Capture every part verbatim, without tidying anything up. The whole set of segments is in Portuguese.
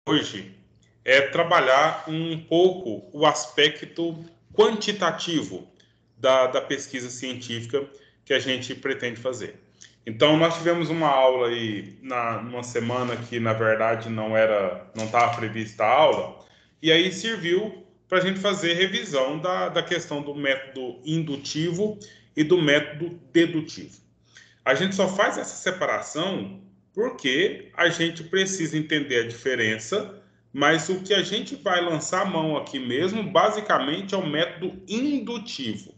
hoje é trabalhar um pouco o aspecto quantitativo da, da pesquisa científica que a gente pretende fazer. Então, nós tivemos uma aula aí, na, numa semana que, na verdade, não era, não estava prevista a aula, e aí serviu para a gente fazer revisão da, da questão do método indutivo e do método dedutivo. A gente só faz essa separação porque a gente precisa entender a diferença, mas o que a gente vai lançar a mão aqui mesmo, basicamente, é o método indutivo.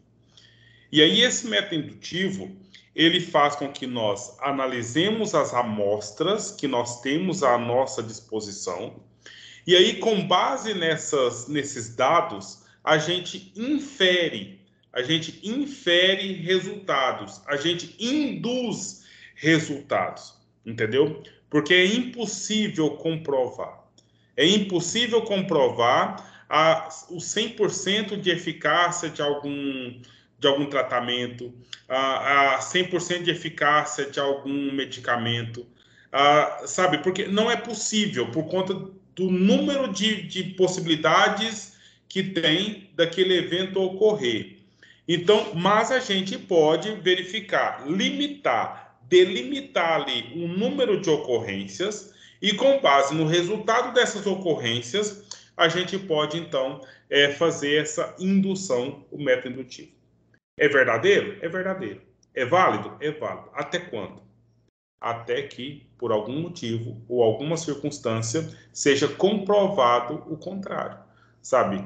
E aí, esse método indutivo, ele faz com que nós analisemos as amostras que nós temos à nossa disposição, e aí, com base nessas, nesses dados, a gente infere, a gente infere resultados, a gente induz resultados, entendeu? Porque é impossível comprovar. É impossível comprovar a, o cem por cento de eficácia de algum, de algum tratamento, a, a cem por cento de eficácia de algum medicamento, a, sabe? Porque não é possível, por conta do número de, de possibilidades que tem daquele evento ocorrer. Então, mas a gente pode verificar, limitar, delimitar ali um número de ocorrências e, com base no resultado dessas ocorrências, a gente pode, então, é, fazer essa indução, o método indutivo. É verdadeiro? É verdadeiro. É válido? É válido. Até quando? Até que, por algum motivo ou alguma circunstância, seja comprovado o contrário, sabe?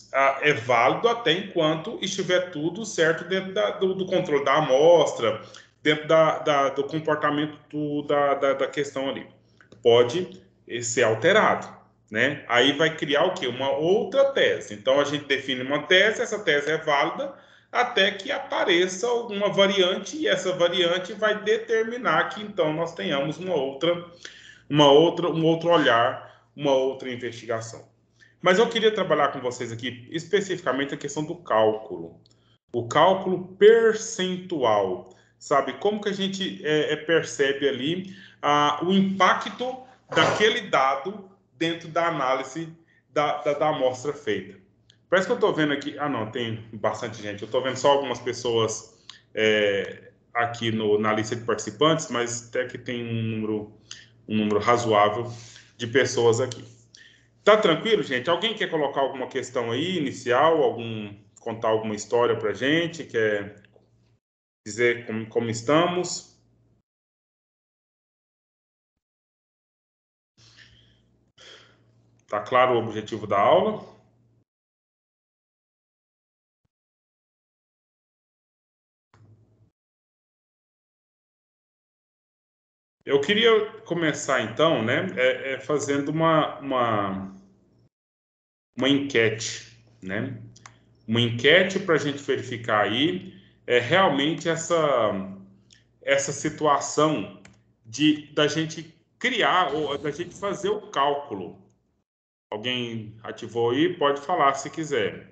É válido até enquanto estiver tudo certo dentro da, do, do controle da amostra, dentro da, da, do comportamento do, da, da, da questão ali. Pode ser alterado, né? Aí vai criar o quê? Uma outra tese. Então, a gente define uma tese, essa tese é válida, até que apareça alguma variante e essa variante vai determinar que então nós tenhamos uma outra, uma outra, um outro olhar, uma outra investigação. Mas eu queria trabalhar com vocês aqui especificamente a questão do cálculo, o cálculo percentual, sabe? Como que a gente é, é, percebe ali ah, o impacto daquele dado dentro da análise da, da, da amostra feita. Parece que eu estou vendo aqui. Ah, não, tem bastante gente. Eu estou vendo só algumas pessoas é, aqui no, na lista de participantes, mas até que tem um número, um número razoável de pessoas aqui. Tá tranquilo, gente? Alguém quer colocar alguma questão aí, inicial? Algum, contar alguma história para a gente? Quer dizer como, como estamos? Tá claro o objetivo da aula? Eu queria começar, então, né, é, é fazendo uma, uma, uma enquete, né? Uma enquete para a gente verificar aí é, realmente essa, essa situação de da gente criar ou da gente fazer o cálculo. Alguém ativou aí? Pode falar se quiser.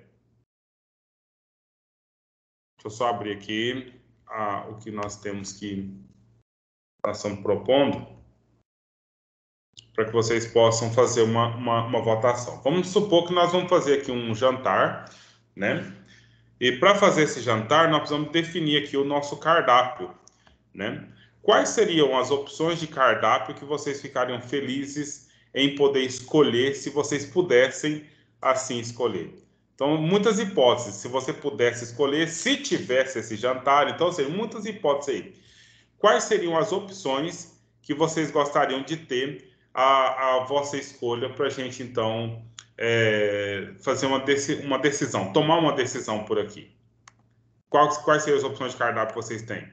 Deixa eu só abrir aqui a, o que nós temos que nós estamos propondo para que vocês possam fazer uma, uma, uma votação. Vamos supor que nós vamos fazer aqui um jantar, né? E para fazer esse jantar, nós precisamos definir aqui o nosso cardápio, né? Quais seriam as opções de cardápio que vocês ficariam felizes em poder escolher, se vocês pudessem assim escolher? Então, muitas hipóteses. Se você pudesse escolher, se tivesse esse jantar, então, seriam muitas hipóteses aí. Quais seriam as opções que vocês gostariam de ter a, a vossa escolha para a gente, então, é, fazer uma, uma decisão, tomar uma decisão por aqui? Quais, quais seriam as opções de cardápio que vocês têm?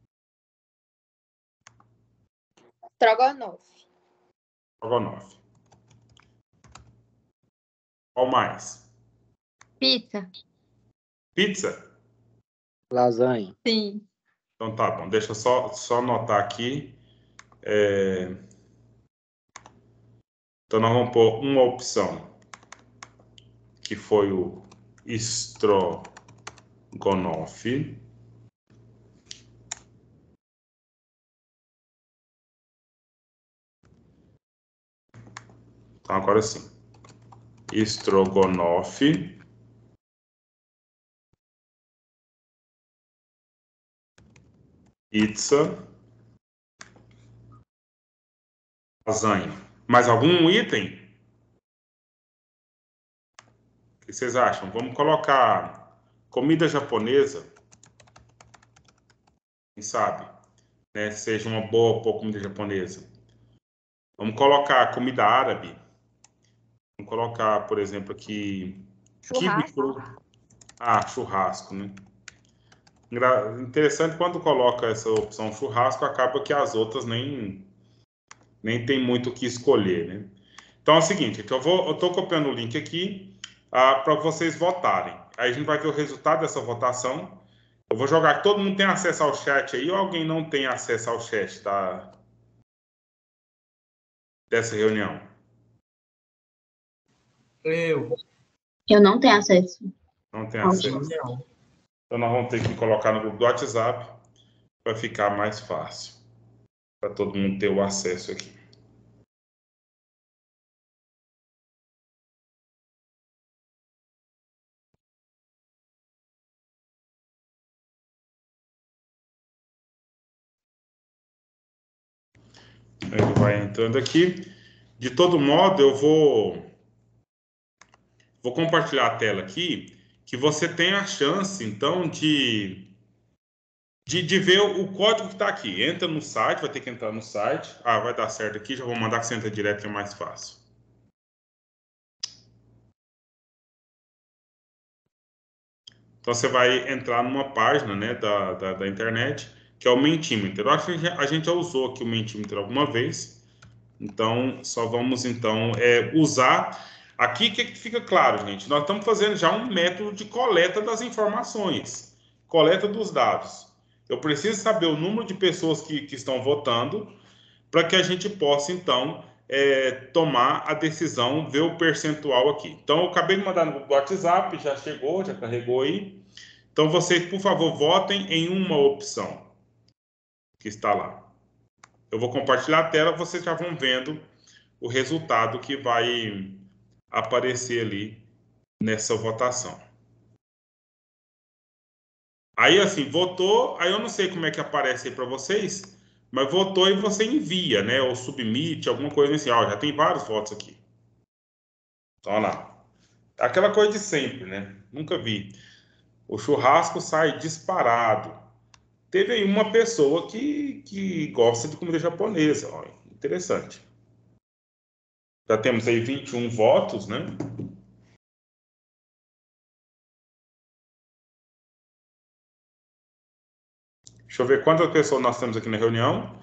Estrogonofe. Estrogonofe. Qual mais? Pizza. Pizza? Lasanha. Sim. Então tá bom, deixa eu só, só anotar aqui. É... Então nós vamos pôr uma opção, que foi o estrogonofe. Então, agora sim. Estrogonofe. Pizza. Lasanha. Mais algum item? O que vocês acham? Vamos colocar comida japonesa. Quem sabe? Né? Seja uma boa, boa comida japonesa. Vamos colocar comida árabe. Vamos colocar, por exemplo, aqui... Quibe cru. Ah, churrasco, né? Interessante, quando coloca essa opção churrasco, acaba que as outras nem, nem tem muito o que escolher, né? Então é o seguinte, que eu vou, eu tô copiando o link aqui ah, para vocês votarem. Aí a gente vai ver o resultado dessa votação. Eu vou jogar, todo mundo tem acesso ao chat aí ou alguém não tem acesso ao chat da, dessa reunião? Eu. Eu não tenho acesso. Não tem Ao acesso? Não. Então nós vamos ter que colocar no grupo do WhatsApp para ficar mais fácil. Para todo mundo ter o acesso aqui. Ele vai entrando aqui. De todo modo, eu vou, vou compartilhar a tela aqui, que você tem a chance, então, de, de, de ver o código que está aqui. Entra no site, vai ter que entrar no site. Ah, vai dar certo aqui, já vou mandar que você entra direto, que é mais fácil. Então, você vai entrar numa página, né, da, da, da internet, que é o Mentimeter. Eu acho que a gente já usou aqui o Mentimeter alguma vez. Então, só vamos, então, é, usar... Aqui que fica claro, gente, nós estamos fazendo já um método de coleta das informações, coleta dos dados. Eu preciso saber o número de pessoas que, que estão votando para que a gente possa, então, é, tomar a decisão, ver o percentual aqui. Então, eu acabei de mandar no WhatsApp, já chegou, já carregou aí. Então, vocês, por favor, votem em uma opção que está lá. Eu vou compartilhar a tela, vocês já vão vendo o resultado que vai aparecer ali nessa votação. Aí, assim, votou, aí eu não sei como é que aparece aí para vocês, mas votou e você envia, né? Ou submite, alguma coisa assim. Ó, já tem vários votos aqui. Então, olha lá. Aquela coisa de sempre, né? Nunca vi. O churrasco sai disparado. Teve aí uma pessoa que, que gosta de comida japonesa. Ó, interessante. Já temos aí vinte e um votos, né? Deixa eu ver quantas pessoas nós temos aqui na reunião.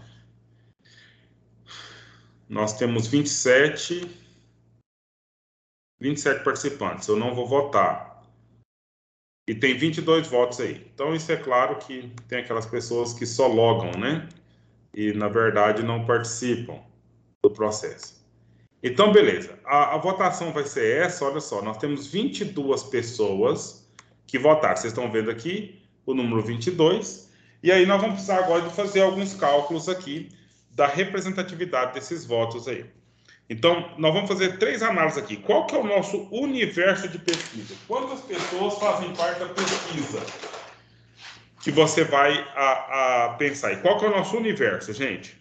Nós temos vinte e sete, vinte e sete participantes. Eu não vou votar. E tem vinte e dois votos aí. Então, isso é claro que tem aquelas pessoas que só logam, né? E, na verdade, não participam do processo. Então, beleza. A, a votação vai ser essa. Olha só, nós temos vinte e duas pessoas que votaram. Vocês estão vendo aqui o número vinte e dois. E aí, nós vamos precisar agora de fazer alguns cálculos aqui da representatividade desses votos aí. Então, nós vamos fazer três análises aqui. Qual que é o nosso universo de pesquisa? Quantas pessoas fazem parte da pesquisa que você vai a, a pensar? E qual que é o nosso universo, gente?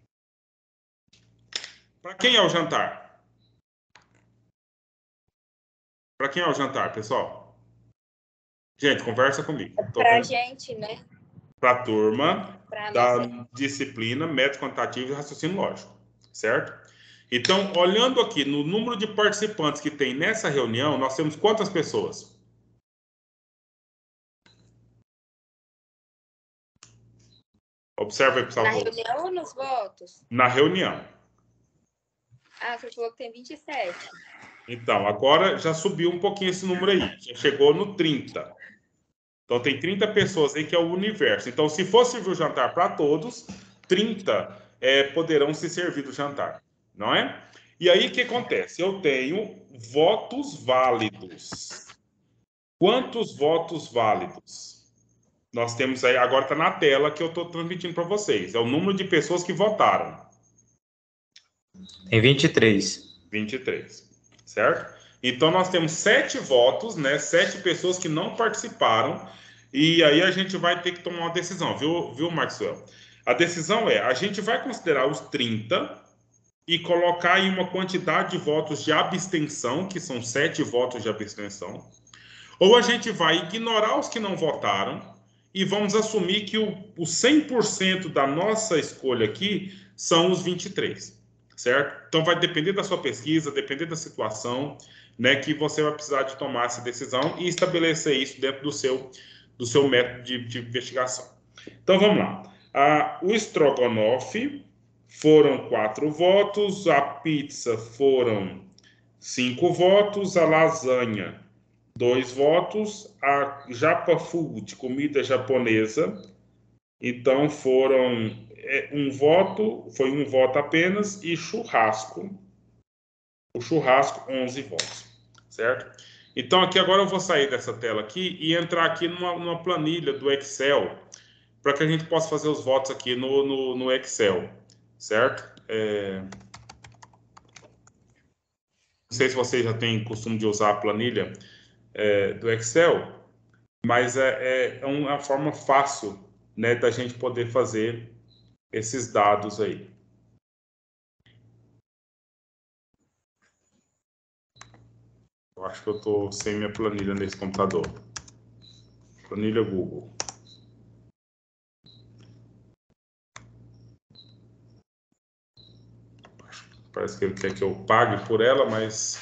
Para quem é o jantar? Para quem é o jantar, pessoal? Gente, conversa comigo. Para a gente, né? Para a turma pra da nossa... disciplina Método Quantitativo e Raciocínio Lógico, certo? Então, olhando aqui no número de participantes que tem nessa reunião, nós temos quantas pessoas? Observa aí, pessoal. Na reunião ou nos votos? Na reunião. Ah, você falou que tem vinte e sete. Então, agora já subiu um pouquinho esse número aí. Já chegou no trinta. Então, tem trinta pessoas aí que é o universo. Então, se for servir o jantar para todos, trinta é, poderão se servir do jantar. Não é? E aí, o que acontece? Eu tenho votos válidos. Quantos votos válidos? Nós temos aí, agora está na tela que eu estou transmitindo para vocês. É o número de pessoas que votaram. Tem vinte e três. vinte e três, certo? Então, nós temos sete votos, né? Sete pessoas que não participaram. E aí a gente vai ter que tomar uma decisão, viu, viu, Maxwell? A decisão é, a gente vai considerar os trinta e colocar aí uma quantidade de votos de abstenção, que são sete votos de abstenção. Ou a gente vai ignorar os que não votaram e vamos assumir que o, o cem por cento da nossa escolha aqui são os vinte e três, certo? Então vai depender da sua pesquisa, depender da situação, né, que você vai precisar de tomar essa decisão e estabelecer isso dentro do seu, do seu método de, de investigação. Então vamos lá. Ah, o estrogonofe foram quatro votos, a pizza foram cinco votos, a lasanha dois votos, a Japa Food, comida japonesa, então foram é, um voto, foi um voto apenas, e churrasco, o churrasco, onze votos, certo? Então aqui agora eu vou sair dessa tela aqui e entrar aqui numa, numa planilha do Excel, para que a gente possa fazer os votos aqui no, no, no Excel, certo? É... Não sei se vocês já têm costume de usar a planilha é, do Excel, mas é, é uma forma fácil, né, da gente poder fazer esses dados aí. Eu acho que eu estou sem minha planilha nesse computador. Planilha Google. Parece que ele quer que eu pague por ela, mas...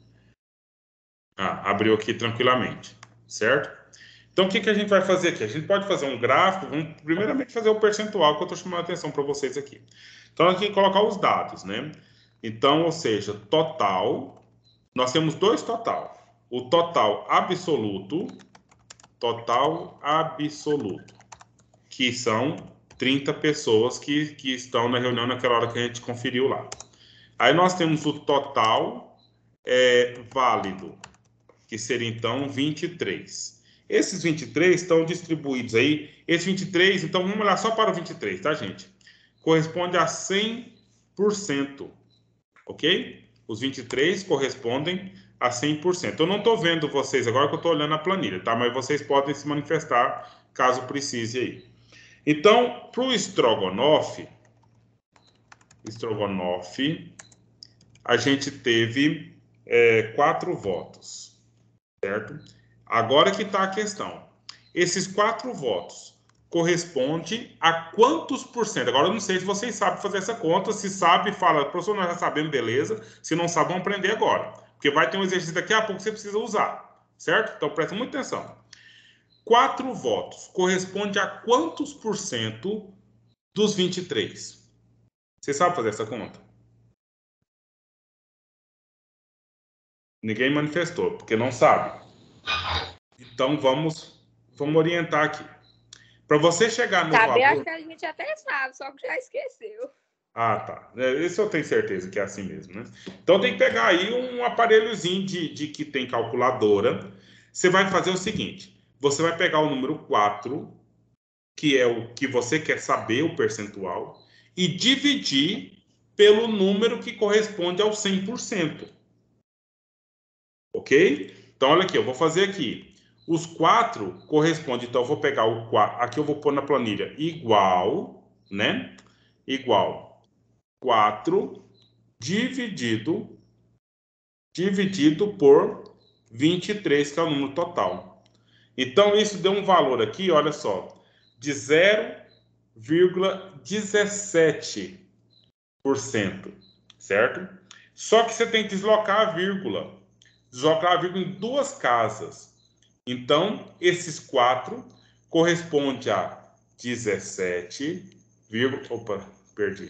Ah, abriu aqui tranquilamente, certo? Então, o que, que a gente vai fazer aqui? A gente pode fazer um gráfico, vamos primeiramente fazer o percentual que eu estou chamando a atenção para vocês aqui. Então, aqui colocar os dados, né? Então, ou seja, total, nós temos dois total. O total absoluto, total absoluto, que são trinta pessoas que, que estão na reunião naquela hora que a gente conferiu lá. Aí nós temos o total é, válido, que seria então vinte e três. Esses vinte e três estão distribuídos aí. Esse vinte e três, então vamos olhar só para o vinte e três, tá, gente? Corresponde a cem por cento, ok? Os vinte e três correspondem a cem por cento. Eu não estou vendo vocês agora que eu estou olhando a planilha, tá? Mas vocês podem se manifestar caso precise aí. Então, para o estrogonofe, estrogonofe, a gente teve é, quatro votos, certo? Agora que está a questão. Esses quatro votos correspondem a quantos por cento? Agora eu não sei se vocês sabem fazer essa conta. Se sabe, fala, professor, nós já sabemos, beleza. Se não sabe, vamos aprender agora. Porque vai ter um exercício daqui a pouco que você precisa usar, certo? Então presta muita atenção. Quatro votos corresponde a quantos por cento dos vinte e três? Você sabe fazer essa conta? Ninguém manifestou, porque não sabe. Então vamos, vamos orientar aqui. Para você chegar no Saber, valor... acho que a gente até sabe, só que já esqueceu. Ah, tá. Isso eu tenho certeza que é assim mesmo, né? Então tem que pegar aí um aparelhozinho de, de que tem calculadora. Você vai fazer o seguinte: você vai pegar o número quatro, que é o que você quer saber, o percentual, e dividir pelo número que corresponde ao cem por cento. Ok? Então, olha aqui, eu vou fazer aqui. Os quatro correspondem, então eu vou pegar o quatro, aqui eu vou pôr na planilha igual, né? Igual quatro dividido, dividido por vinte e três, que é o número total. Então, isso deu um valor aqui, olha só, de zero vírgula dezessete por cento, certo? Só que você tem que deslocar a vírgula. Deslocar a vírgula em duas casas. Então, esses quatro corresponde a dezessete, opa, perdi.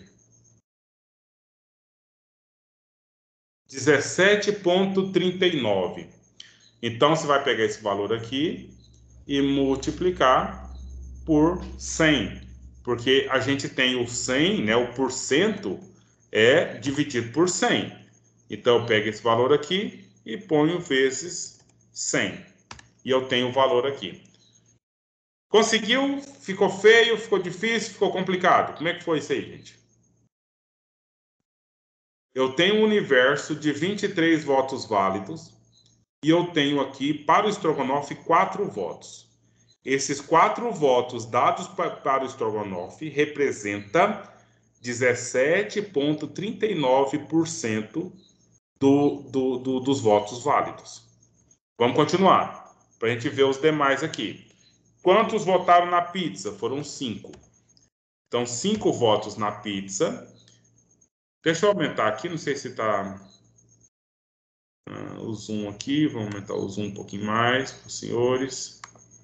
dezessete vírgula trinta e nove. Então, você vai pegar esse valor aqui e multiplicar por cem. Porque a gente tem o cem, né, o porcento é dividido por cem. Então, eu pego esse valor aqui e ponho vezes cem. E eu tenho o valor aqui. Conseguiu? Ficou feio? Ficou difícil? Ficou complicado? Como é que foi isso aí, gente? Eu tenho um universo de vinte e três votos válidos e eu tenho aqui, para o estrogonofe, quatro votos. Esses quatro votos dados para o estrogonofe representam dezessete vírgula trinta e nove por cento do, do, do, dos votos válidos. Vamos continuar, para a gente ver os demais aqui. Quantos votaram na pizza? Foram cinco. Então, cinco votos na pizza. Deixa eu aumentar aqui, não sei se está uh, o zoom aqui. Vamos aumentar o zoom um pouquinho mais para os senhores.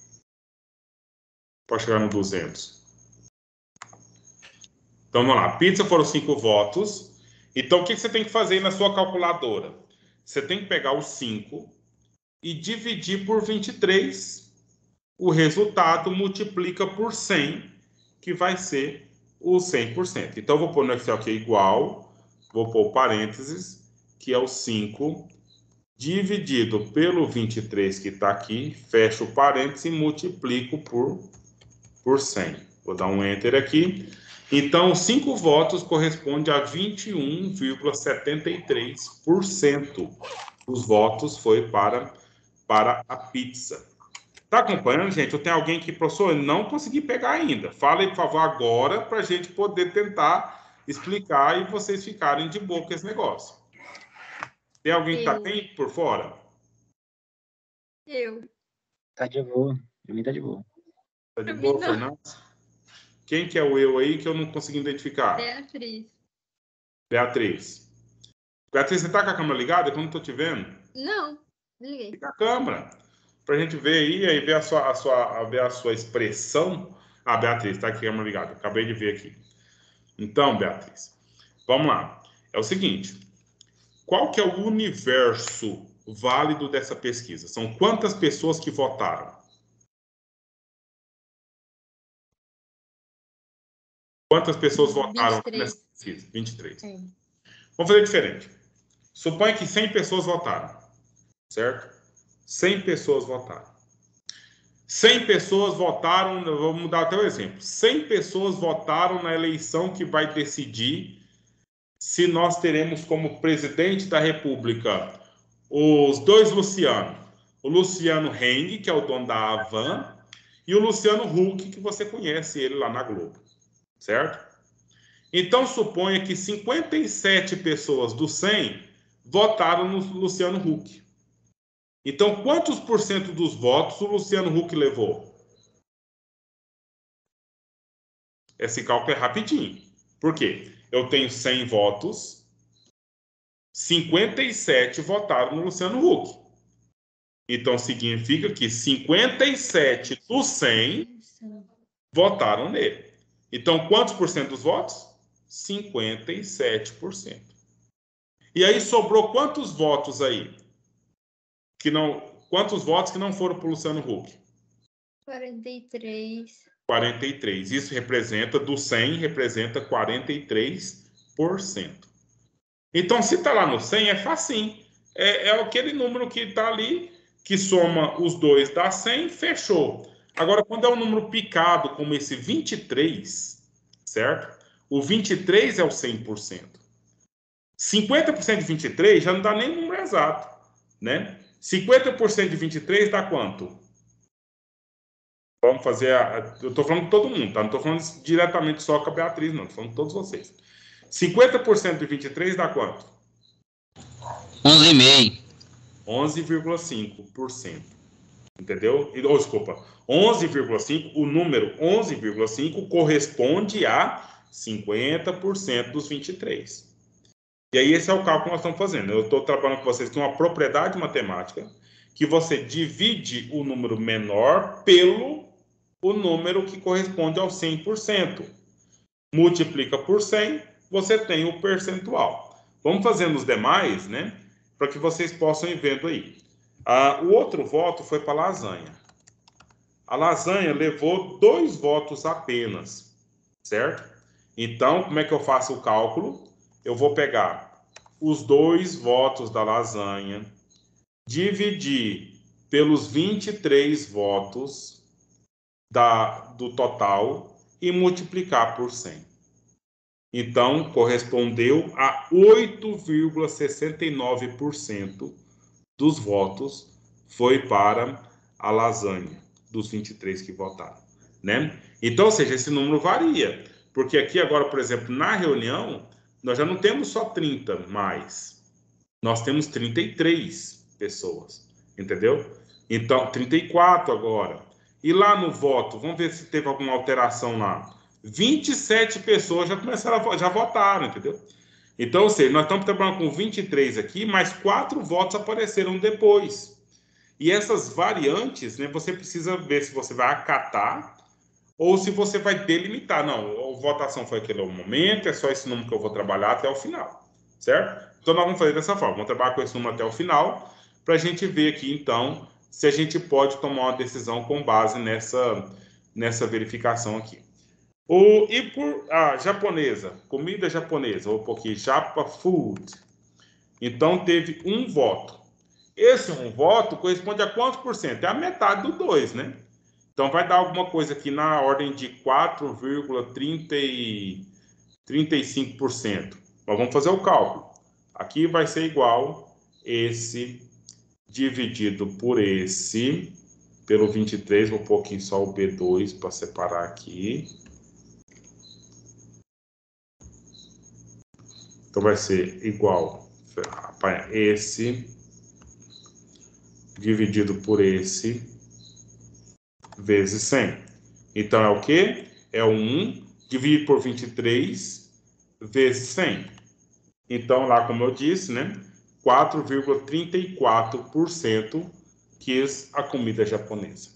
Pode chegar no duzentos. Então, vamos lá. Pizza foram cinco votos. Então, o que você tem que fazer aí na sua calculadora? Você tem que pegar os cinco e dividir por vinte e três. O resultado multiplica por cem, que vai ser o cem por cento. Então, eu vou pôr no Excel que é igual, vou pôr parênteses, que é o cinco, dividido pelo vinte e três que está aqui, fecho o parênteses e multiplico por, por cem. Vou dar um Enter aqui. Então, cinco votos corresponde a vinte e um vírgula setenta e três por cento dos votos foi para, para a pizza. Tá acompanhando, gente? Eu tenho alguém que, professor, eu não consegui pegar ainda. Fala aí, por favor, agora, para a gente poder tentar explicar e vocês ficarem de boa com esse negócio. Tem alguém que tá Eu. bem por fora? Eu. Tá de boa. Pra mim tá de boa. Tá de Pra boa, mim, não. Fernando? Quem que é o eu aí que eu não consegui identificar? Beatriz. Beatriz. Beatriz, você tá com a câmera ligada? Que eu não tô te vendo. Não, liguei. Liga a câmera. Pra gente ver aí, aí ver a sua, a sua, a ver a sua expressão. Ah, Beatriz, tá aqui a câmera ligada. Acabei de ver aqui. Então, Beatriz, vamos lá. É o seguinte, qual que é o universo válido dessa pesquisa? São quantas pessoas que votaram? Quantas pessoas votaram vinte e três. nessa pesquisa? vinte e três. É. Vamos fazer diferente. Suponha que cem pessoas votaram, certo? cem pessoas votaram. cem pessoas votaram, vamos dar até o exemplo. cem pessoas votaram na eleição que vai decidir se nós teremos como presidente da República os dois Luciano. O Luciano Heng, que é o dono da Avan, e o Luciano Huck, que você conhece ele lá na Globo, certo? Então, suponha que cinquenta e sete pessoas dos cem votaram no Luciano Huck. Então, quantos por cento dos votos o Luciano Huck levou? Esse cálculo é rapidinho. Por quê? Eu tenho cem votos, cinquenta e sete votaram no Luciano Huck. Então, significa que cinquenta e sete dos cem votaram nele. Então, quantos por cento dos votos? cinquenta e sete por cento. E aí sobrou quantos votos aí? Que não, quantos votos que não foram para o Luciano Huck? quarenta e três. quarenta e três. Isso representa, do cem, representa quarenta e três por cento. Então, se está lá no cem, é facinho. É, é aquele número que está ali, que soma os dois dá cem, fechou. Agora, quando é um número picado, como esse vinte e três, certo? O vinte e três é o cem por cento. cinquenta por cento de vinte e três já não dá nem o número exato, né? cinquenta por cento de vinte e três dá quanto? Vamos fazer a... Eu estou falando de todo mundo, tá? Não estou falando diretamente só com a Beatriz, não. Estou falando de todos vocês. cinquenta por cento de vinte e três dá quanto? onze vírgula cinco. onze vírgula cinco por cento. Entendeu? Oh, desculpa. onze vírgula cinco por cento, o número onze vírgula cinco por cento corresponde a cinquenta por cento dos vinte e três. E aí esse é o cálculo que nós estamos fazendo. Eu estou trabalhando com vocês com uma propriedade matemática que você divide o número menor pelo o número que corresponde ao cem por cento. Multiplica por cem, você tem o percentual. Vamos fazendo os demais, né? Para que vocês possam ir vendo aí. Ah, o outro voto foi para a lasanha. A lasanha levou dois votos apenas, certo? Então, como é que eu faço o cálculo? Eu vou pegar os dois votos da lasanha, dividir pelos vinte e três votos da, do total e multiplicar por cem. Então, correspondeu a oito vírgula sessenta e nove por cento dos votos foi para a lasanha, dos vinte e três que votaram, né? Então, ou seja, esse número varia, porque aqui agora, por exemplo, na reunião, nós já não temos só trinta mais, nós temos trinta e três pessoas, entendeu? Então, trinta e quatro agora. E lá no voto, vamos ver se teve alguma alteração lá. vinte e sete pessoas já começaram a, já votaram, entendeu? Então, ou seja, nós estamos trabalhando com vinte e três aqui, mas quatro votos apareceram depois. E essas variantes, né, você precisa ver se você vai acatar ou se você vai delimitar. Não, a votação foi aquele momento, é só esse número que eu vou trabalhar até o final, certo? Então, nós vamos fazer dessa forma, vamos trabalhar com esse número até o final, para a gente ver aqui, então, se a gente pode tomar uma decisão com base nessa, nessa verificação aqui. O, e por a japonesa, comida japonesa, ou porque Japa Food, então teve um voto. Esse um voto corresponde a quantos por cento? É a metade do dois, né? Então vai dar alguma coisa aqui na ordem de quatro vírgula trinta e cinco por cento. Mas vamos fazer o cálculo. Aqui vai ser igual esse dividido por esse, pelo vinte e três, vou pôr aqui só o B dois para separar aqui. Então vai ser igual esse dividido por esse vezes cem. Então é o quê? É o um dividido por vinte e três vezes cem. Então lá, como eu disse, né, quatro vírgula trinta e quatro por cento quis a comida japonesa.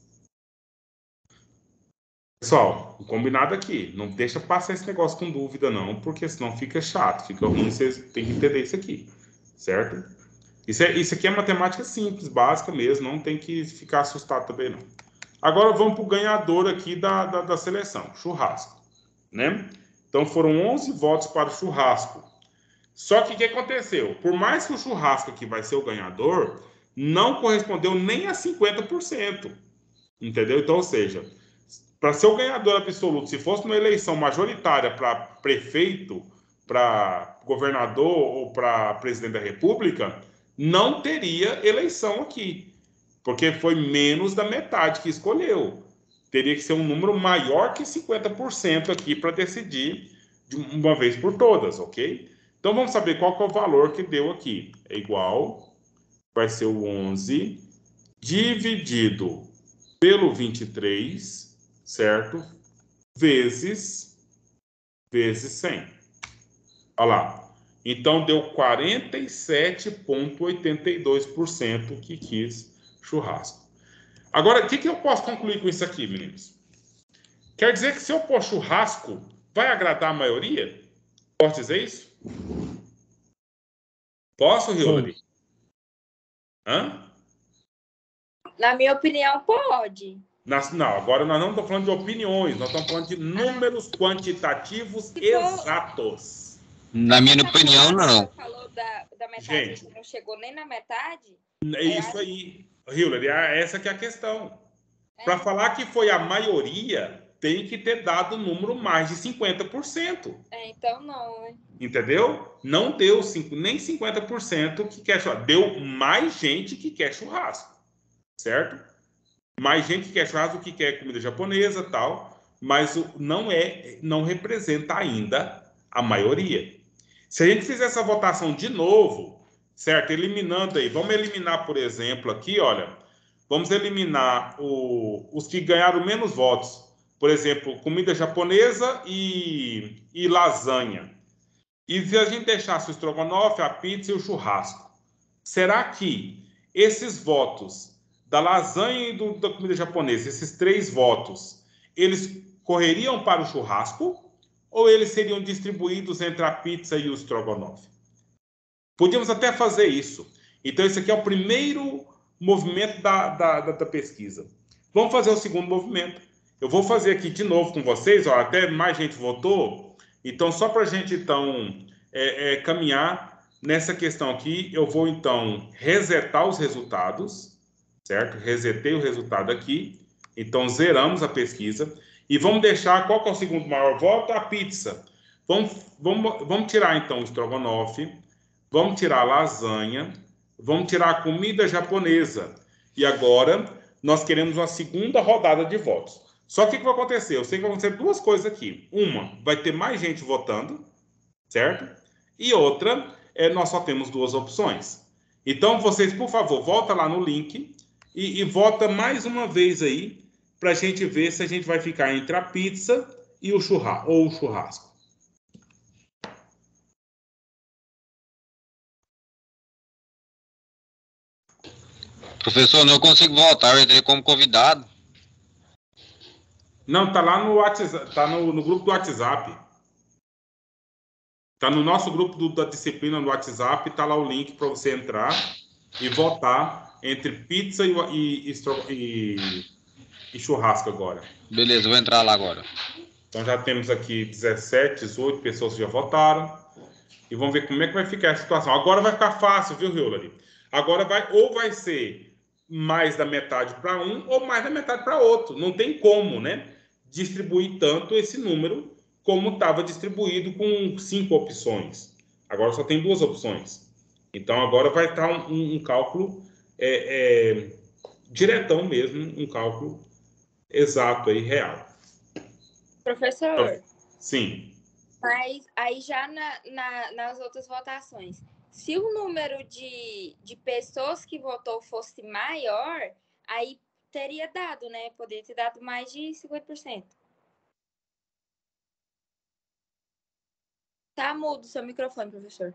Pessoal, combinado aqui. Não deixa passar esse negócio com dúvida, não, porque senão fica chato, fica ruim, vocês têm que entender isso aqui, certo? Isso, é, isso aqui é matemática simples, básica mesmo, não tem que ficar assustado também, não. Agora vamos para o ganhador aqui da, da, da seleção, churrasco, né? Então foram onze votos para o churrasco. Só que o que aconteceu? Por mais que o churrasco aqui vai ser o ganhador, não correspondeu nem a cinquenta por cento, entendeu? Então, ou seja, para ser o ganhador absoluto, se fosse uma eleição majoritária para prefeito, para governador ou para presidente da República, não teria eleição aqui, porque foi menos da metade que escolheu. Teria que ser um número maior que cinquenta por cento aqui para decidir de uma vez por todas, ok? Então vamos saber qual que é o valor que deu aqui. É igual, vai ser o onze dividido pelo vinte e três, certo? Vezes, vezes cem. Olha lá. Então, deu quarenta e sete vírgula oitenta e dois por cento que quis churrasco. Agora, o que, que eu posso concluir com isso aqui, meninos? Quer dizer que se eu pôr churrasco, vai agradar a maioria? Posso dizer isso? Posso, Hilary? Hã? Na minha opinião, pode. Nas, não, agora nós não estamos falando de opiniões, nós estamos falando de números quantitativos exatos. Na minha opinião, não. Você falou da, da metade, Gente, que não chegou nem na metade? É isso aí, Hilary, essa que é a questão. É. Para falar que foi a maioria, tem que ter dado número mais de cinquenta por cento. É, então não, hein? Entendeu? Não deu cinco, nem cinquenta por cento que quer churrasco. Deu mais gente que quer churrasco. Certo? Mais gente que quer churrasco, que quer comida japonesa e tal, mas não é, não representa ainda a maioria. Se a gente fizer essa votação de novo, certo? Eliminando aí, vamos eliminar, por exemplo, aqui, olha, vamos eliminar o, os que ganharam menos votos. Por exemplo, comida japonesa e, e lasanha. E se a gente deixasse o estrogonofe, a pizza e o churrasco, será que esses votos da lasanha e do, da comida japonesa, esses três votos, eles correriam para o churrasco ou eles seriam distribuídos entre a pizza e o estrogonofe? Podíamos até fazer isso. Então, esse aqui é o primeiro movimento da, da, da, da pesquisa. Vamos fazer o segundo movimento. Eu vou fazer aqui de novo com vocês, ó, até mais gente votou. Então, só para a gente, então, é, é, caminhar nessa questão aqui, eu vou, então, resetar os resultados, certo? Resetei o resultado aqui. Então, zeramos a pesquisa. E vamos deixar, qual que é o segundo maior voto? A pizza. Vamos, vamos, vamos tirar, então, o estrogonofe, vamos tirar a lasanha, vamos tirar a comida japonesa. E agora, nós queremos uma segunda rodada de votos. Só que o que vai acontecer? Eu sei que vão acontecer duas coisas aqui. Uma, vai ter mais gente votando, certo? E outra, é, nós só temos duas opções. Então, vocês, por favor, volta lá no link e, e vota mais uma vez aí para a gente ver se a gente vai ficar entre a pizza e o churrasco, ou o churrasco. Professor, não consigo voltar, eu entrei como convidado. Não, tá lá no WhatsApp, tá no, no grupo do WhatsApp. Tá no nosso grupo do, da disciplina no WhatsApp, tá lá o link para você entrar e votar entre pizza e, e, e, e churrasco agora. Beleza, vou entrar lá agora. Então já temos aqui dezessete, dezoito pessoas que já votaram. E vamos ver como é que vai ficar a situação. Agora vai ficar fácil, viu, Hillary? Agora vai, ou vai ser mais da metade para um, ou mais da metade para outro. Não tem como, né? Distribuir tanto esse número como estava distribuído com cinco opções. Agora só tem duas opções. Então agora vai estar um, um, um cálculo é, é, diretão mesmo, um cálculo exato aí, real. Professor. Sim. Mas aí já na, na, nas outras votações, se o número de, de pessoas que votou fosse maior, aí teria dado, né? Poderia ter dado mais de cinquenta por cento. Tá mudo o seu microfone, professor.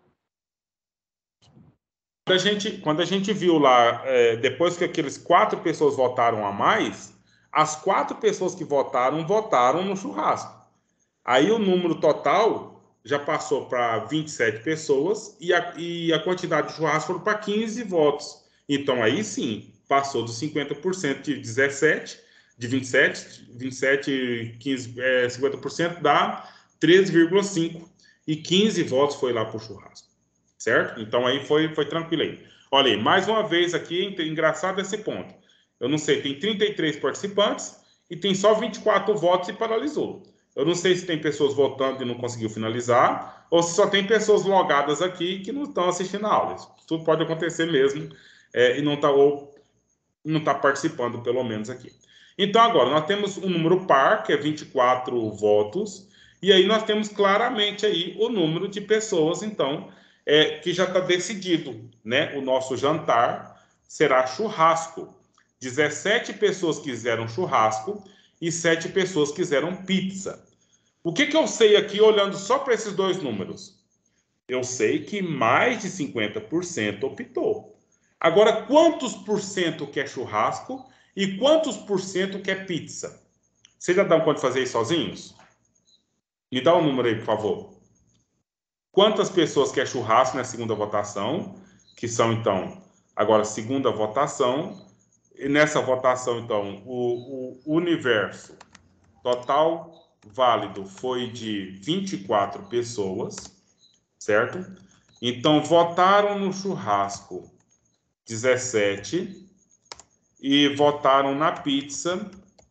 Quando a gente, quando a gente viu lá, é, depois que aqueles quatro pessoas votaram a mais, as quatro pessoas que votaram, votaram no churrasco. Aí o número total já passou para vinte e sete pessoas e a, e a quantidade de churrasco foram para quinze votos. Então aí sim, passou dos cinquenta por cento de dezessete, de vinte e sete, vinte e sete, quinze, é, cinquenta por cento dá treze vírgula cinco e quinze votos foi lá para o churrasco, certo? Então aí foi, foi tranquilo aí. Olha aí, mais uma vez aqui, engraçado esse ponto. Eu não sei, tem trinta e três participantes e tem só vinte e quatro votos e paralisou. Eu não sei se tem pessoas votando e não conseguiu finalizar, ou se só tem pessoas logadas aqui que não estão assistindo a aula. Isso tudo pode acontecer mesmo, é, e não está ou não está participando, pelo menos aqui. Então, agora, nós temos um número par, que é vinte e quatro votos, e aí nós temos claramente aí o número de pessoas, então, é, que já está decidido, né? O nosso jantar será churrasco. dezessete pessoas quiseram churrasco e sete pessoas quiseram pizza. O que, que eu sei aqui, olhando só para esses dois números? Eu sei que mais de cinquenta por cento optou. Agora, quantos por cento quer churrasco e quantos por cento quer pizza? Vocês já dão conta de fazer isso sozinhos? Me dá um número aí, por favor. Quantas pessoas quer churrasco na segunda votação? Que são, então, agora, segunda votação. E nessa votação, então, o, o universo total válido foi de vinte e quatro pessoas, certo? Então, votaram no churrasco dezessete e votaram na pizza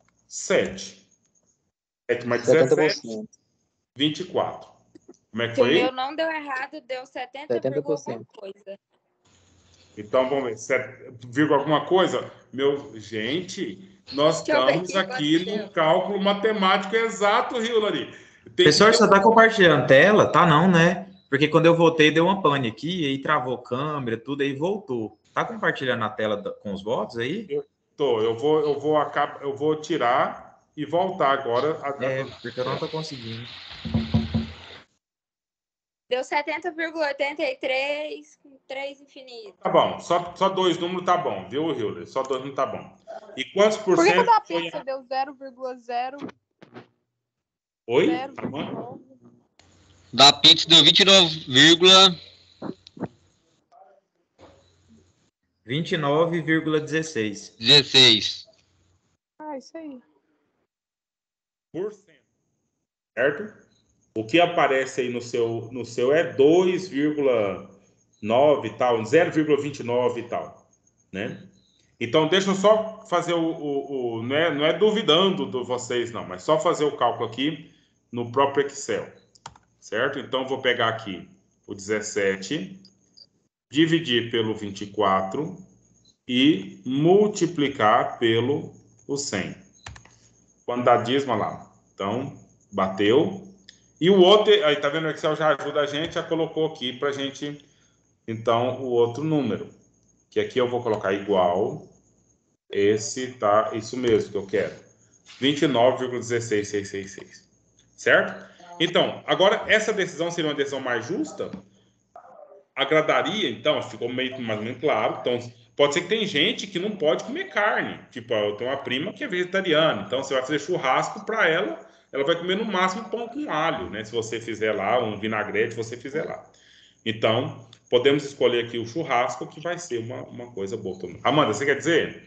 sete. sete mais dezessete, vinte e quatro. Como é que Se o foi aí? meu não deu errado, deu setenta por cento. Coisa. Então, vamos ver. sete, vírgula alguma coisa? Meu, gente, nós estamos aqui no cálculo matemático exato, Hillary. Tem Professor, que... você está compartilhando tela? Tá não, né? Porque quando eu voltei, deu uma pane aqui, aí travou câmera, tudo, aí voltou. Tá compartilhando a tela com os votos aí? Eu tô, eu vou, eu vou, acabar, eu vou tirar e voltar agora. A... É, porque eu não tô conseguindo. Deu setenta vírgula oitenta e três com três infinito. Tá bom, só, só dois números tá bom, viu, Hillary? Só dois números tá bom. E quantos por, por cento? Por que, que da pizza foi... deu zero vírgula zero? Oi? Tá bom? Da pizza deu vinte e nove vírgula vinte e nove vírgula dezesseis. dezesseis. Ah, isso aí. Por cento. Certo? O que aparece aí no seu, no seu é dois vírgula nove e tal, zero vírgula vinte e nove e tal, né? Então, deixa eu só fazer o... o, o não, é, não é duvidando de vocês, não, mas só fazer o cálculo aqui no próprio Excel. certo? Então, vou pegar aqui o dezessete, dividir pelo vinte e quatro e multiplicar pelo o cem. Quando dá dízima lá. Então, bateu. E o outro, aí tá vendo, o Excel já ajuda a gente, já colocou aqui pra gente, então, o outro número. Que aqui eu vou colocar igual, esse tá, isso mesmo que eu quero. vinte e nove vírgula um seis seis seis seis. Certo? Então, agora, essa decisão seria uma decisão mais justa? Agradaria, então, ficou meio mais ou menos claro. Então, pode ser que tem gente que não pode comer carne. Tipo, eu tenho uma prima que é vegetariana. Então, você vai fazer churrasco para ela, ela vai comer no máximo pão com alho, né? Se você fizer lá, um vinagrete, você fizer lá. Então, podemos escolher aqui o churrasco, que vai ser uma, uma coisa boa também. Amanda, você quer dizer?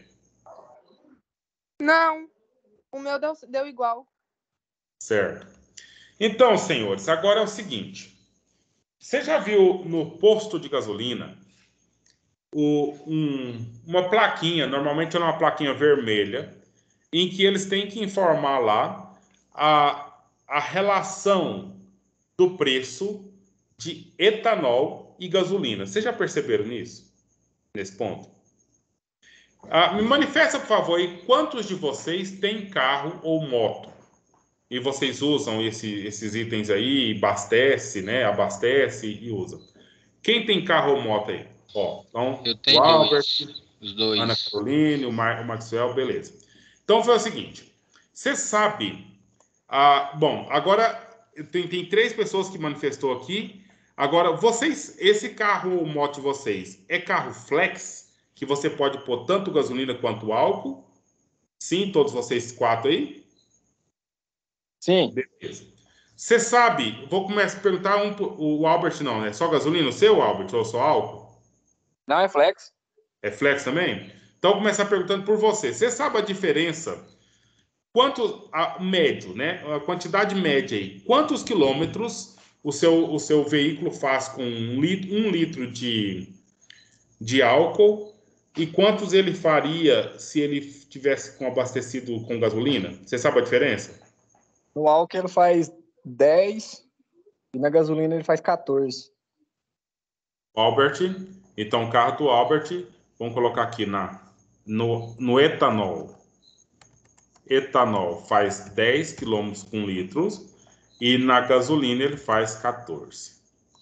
Não, o meu deu, deu igual. Certo. Então, senhores, agora é o seguinte. Você já viu no posto de gasolina o, um, uma plaquinha, normalmente é uma plaquinha vermelha, em que eles têm que informar lá a, a relação do preço de etanol e gasolina. Vocês já perceberam nisso? Nesse ponto? Ah, me manifesta, por favor, aí, quantos de vocês têm carro ou moto? E vocês usam esse, esses itens aí, abastece, né? Abastece e usa. Quem tem carro ou moto aí? Ó, então, Eu o tenho Albert, dois. Os dois. Ana Caroline, o, Mar, o Maxwell, beleza. Então, foi o seguinte. Você sabe... Ah, bom, agora tem, tem três pessoas que manifestou aqui. Agora, vocês, esse carro ou moto de vocês é carro flex, que você pode pôr tanto gasolina quanto álcool? Sim, todos vocês quatro aí? Sim. Beleza. Você sabe, vou começar a perguntar um, o Albert não, né? Só gasolina o seu, Albert, ou só álcool? Não é flex? É flex também? Então, vou começar perguntando por você. Você sabe a diferença? Quanto, a médio, né? A quantidade média aí. Quantos quilômetros o seu, o seu veículo faz com um litro, um litro de, de álcool e quantos ele faria se ele tivesse com abastecido com gasolina? Você sabe a diferença? No álcool ele faz dez e na gasolina ele faz quatorze. Albert, então o carro do Albert, vamos colocar aqui na, no, no etanol. Etanol faz dez quilômetros com litros e na gasolina ele faz quatorze.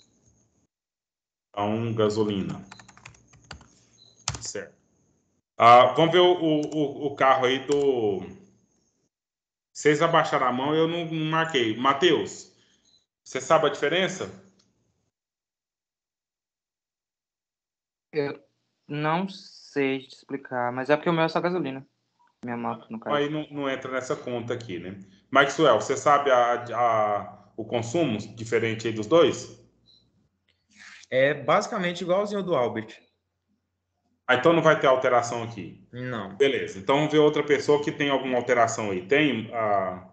Então, gasolina. Certo. Ah, vamos ver o, o, o carro aí do... Vocês abaixaram a mão, eu não, não marquei. Matheus, você sabe a diferença? Eu não sei te explicar, mas é porque o meu é só gasolina. Minha moto, no caso. Aí não, não entra nessa conta aqui, né? Maxwell, você sabe a, a, o consumo diferente aí dos dois? É basicamente igualzinho do Albert. Ah, então não vai ter alteração aqui. Não. Beleza. Então vamos ver outra pessoa que tem alguma alteração aí. Tem a...